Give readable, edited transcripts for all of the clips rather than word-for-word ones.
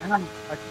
Ah, aqui.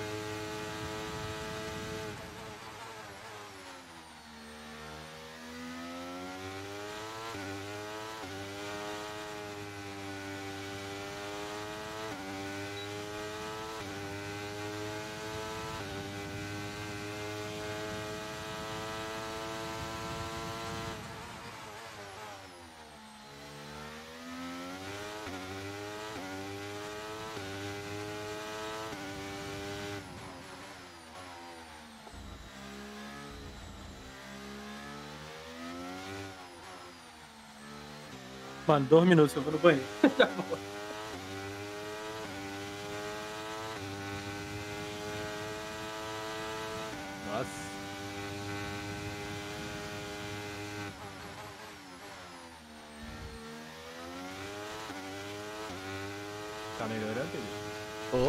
Mano, 2 minutos, eu vou no banheiro. Já vou. Nossa. Tá melhorando, ele? Ô.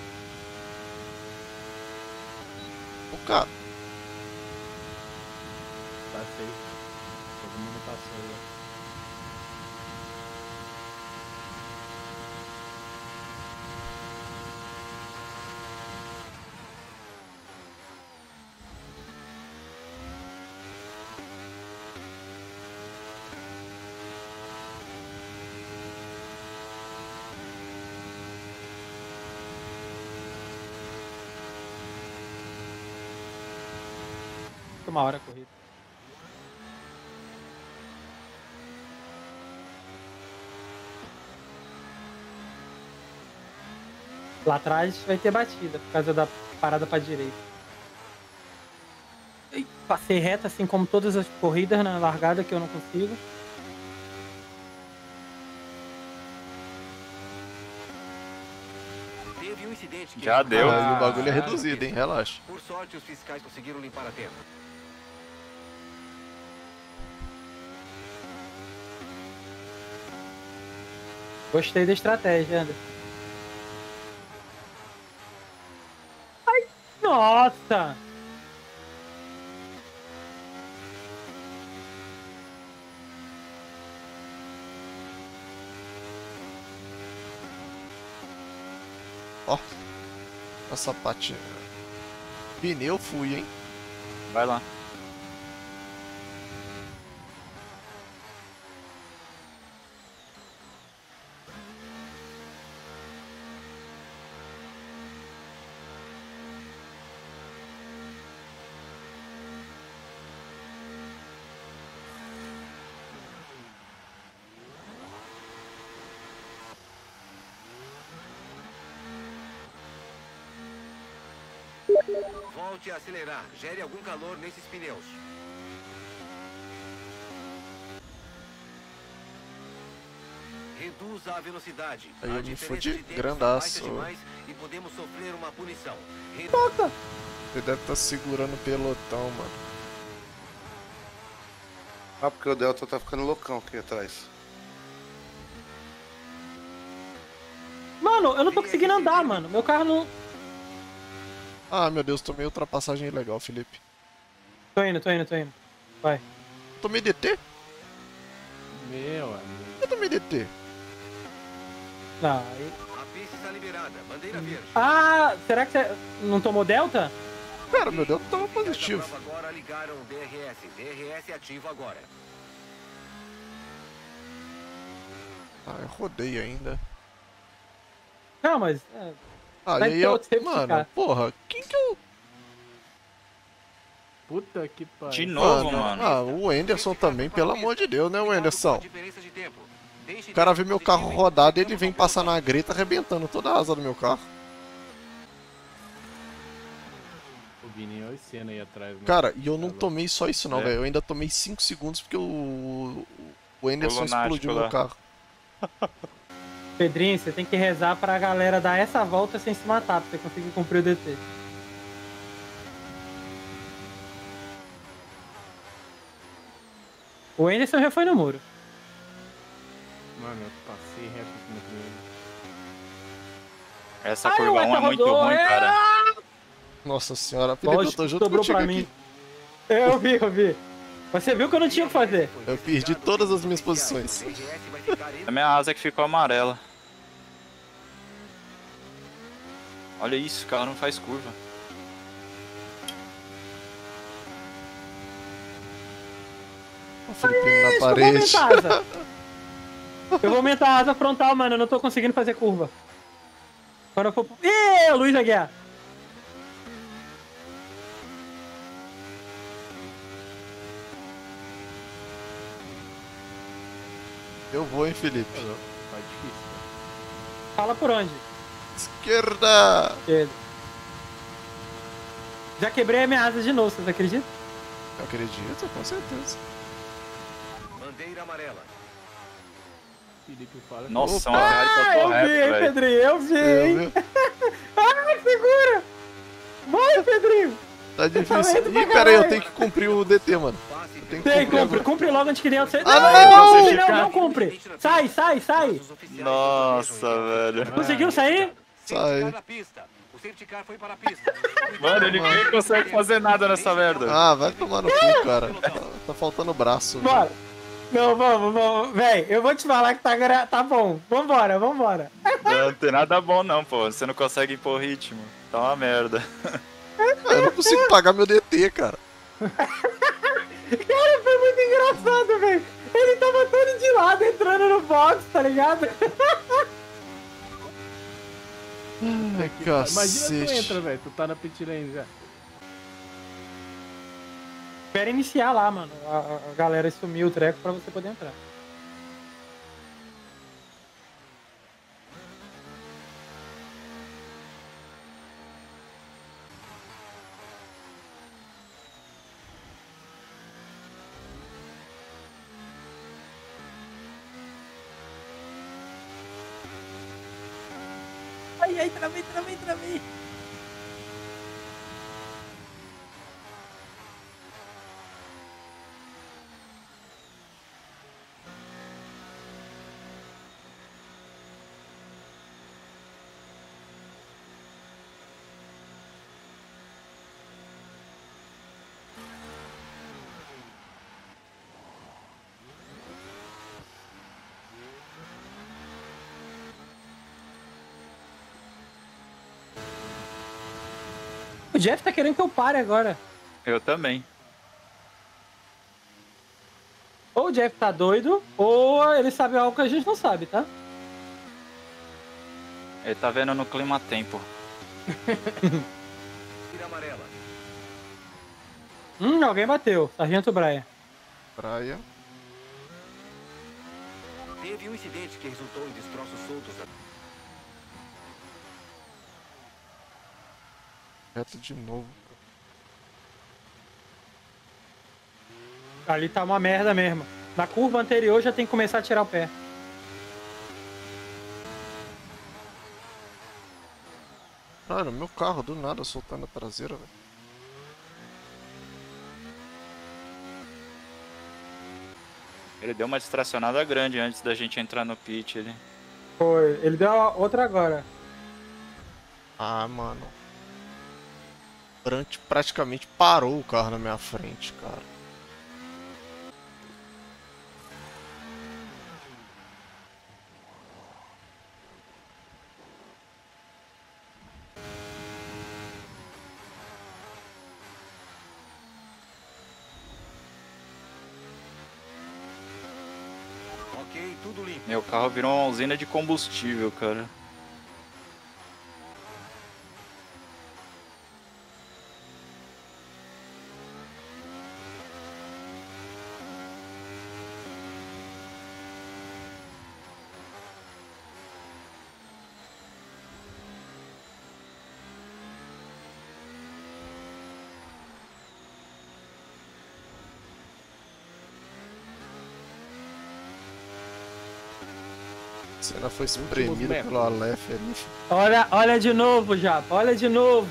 O cara. Passei. Todo mundo passou aí. Uma hora a corrida. Lá atrás vai ter batida, por causa da parada pra direita. Ih, passei reto, assim como todas as corridas na largada que eu não consigo. Teve um incidente que Já deu. Ah, e o bagulho é reduzido, hein? Relaxa. Por sorte, os fiscais conseguiram limpar a tempo. Gostei da estratégia, Anderson. Ai, nossa! Ó. Essa patinha. Pneu fui, hein? Vai lá. Volte a acelerar. Gere algum calor nesses pneus. Reduza a velocidade. Aí A eu me diferença fudi de tempo grandaço. baixa demais e podemos sofrer uma punição. Você deve estar segurando o pelotão, mano. Ah, porque o Delta tá ficando loucão aqui atrás. Mano, eu não tô conseguindo andar, mano. Meu carro não... Ah, meu Deus, tomei ultrapassagem ilegal, Felipe. Tô indo. Vai. Tomei DT? Meu amigo. Eu tomei DT. Não, aí... A pista está liberada. Bandeira verde. Ah, será que você não tomou Delta? Cara, meu Deus, tava positivo. Essa prova agora ligaram o DRS. DRS ativo agora. Ah, eu rodei ainda. Não, mas... Ah, Vai e aí ter eu... outro tempo de Mano, ficar. porra, quem que eu... Puta que pariu. De novo, mano. Ah, o Anderson também, pelo amor de Deus, né, o Anderson? Diferença de tempo. Deixe O cara vê meu carro rodado e ele vem passar na greta arrebentando toda a asa do meu carro. O Vini e o Senna aí atrás. Mano. Cara, e eu não tomei só isso não, É. velho. Eu ainda tomei 5 segundos porque o Anderson O lunático explodiu lá. meu carro. Pedrinho, você tem que rezar pra galera dar essa volta sem se matar, pra você conseguir cumprir o DT. O Anderson já foi no muro. Mano, eu passei reto em cima dele. Essa Ai, curva o 1 é Eta muito rodou, ruim, cara. Nossa senhora, Felipe, eu Lógico, tô junto sobrou contigo pra mim. aqui. Eu vi. Mas você viu que eu não tinha o que fazer. Eu perdi todas as minhas posições. A minha asa é que ficou amarela. Olha isso, o carro não faz curva. O Filipinho na Eu vou parede. aumentar a asa. Eu vou aumentar a asa frontal, mano. Eu não tô conseguindo fazer curva. Quando eu for... Ih, Luiz Aguiar. Eu vou, hein, Felipe. Tá difícil, cara. Fala por onde? Esquerda! Esquerda. Já quebrei a minha asa de novo, vocês acreditam? Eu acredito, com certeza. Bandeira amarela. Felipe fala. Nossa, Opa! uma Ferrari Ah, passou eu vi, reto, hein, velho. Pedrinho? Eu vi, hein? Ai, segura! Vai, Pedrinho! Tá difícil. lento pra Ih, pera aí, eu caralho. tenho que cumprir o DT, mano. Passe Eu tenho que Tem, cumprir cumpre, agora. cumpre logo antes que dê você. Ah, não, não! cumpre, não cumpre. Sai, sai, sai. Os oficiais Nossa, velho. Conseguiu sair? Safety Sai. car na pista. O safety car foi para a pista. Mano, ninguém consegue fazer nada nessa merda. Ah, vai tomar no cu, cara. Tá faltando braço. velho. Bora. Não, vamos. Véi, eu vou te falar que tá bom. Vambora, vambora. Não tem nada bom não, pô. Você não consegue impor ritmo. Tá uma merda. Eu não consigo pagar meu DT, cara. Cara, foi muito engraçado, velho. Ele tava todo de lado entrando no box, tá ligado? Ai, Imagina tu cacete. entra, velho. Tu tá na pit lane já. Espera iniciar lá, mano. A galera sumiu o treco pra você poder entrar. Ai, travei. O Jeff tá querendo que eu pare agora. Eu também. Ou o Jeff tá doido, ou ele sabe algo que a gente não sabe, tá? Ele tá vendo no clima tempo. Tira amarela. Alguém bateu. Sargento Brian. Praia. Teve um incidente que resultou em destroços soltos. Reto de novo. Ali tá uma merda mesmo. Na curva anterior já tem que começar a tirar o pé. Cara, meu carro do nada soltando a traseira, velho. Ele deu uma distracionada grande antes da gente entrar no pit. Foi. Ele deu a outra agora. Ah, mano. O Brant praticamente parou o carro na minha frente, cara. Ok, tudo limpo. Meu carro virou uma usina de combustível, cara. Você ainda foi espremido pelo Aleph ali. Olha de novo, Japa. Olha de novo.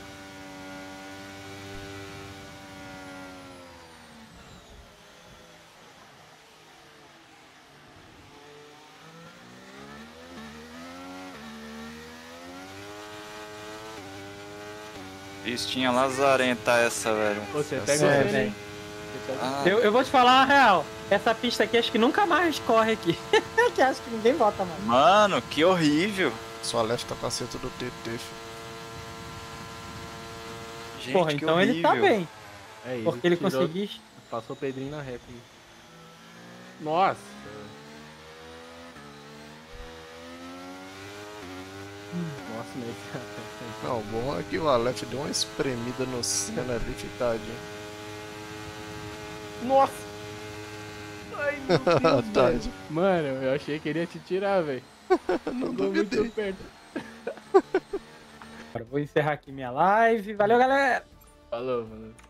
Pistinha lazarenta essa, velho. Você Essa pega o é, freno, velho. hein? Você pega- Ah, Eu vou te falar a real. Essa pista aqui acho que nunca mais corre aqui. que acho que ninguém bota mais. mano, que horrível. Só Aleph tá com acerto do DT, filho. Gente, Porra, que então ele tá horrível. bem. É isso. Porque ele conseguiu. Passou o Pedrinho na reta. Hein? Nossa. Nossa, nesse. Não, o bom é que o Alex deu uma espremida no Senna ali, que tadinho. Nossa! Ai, meu Deus, velho. Tadinho. Mano, eu achei que ele ia te tirar, velho. Não Chegou duvidei. muito perto. Agora eu vou encerrar aqui minha live. Valeu, galera! Falou, mano.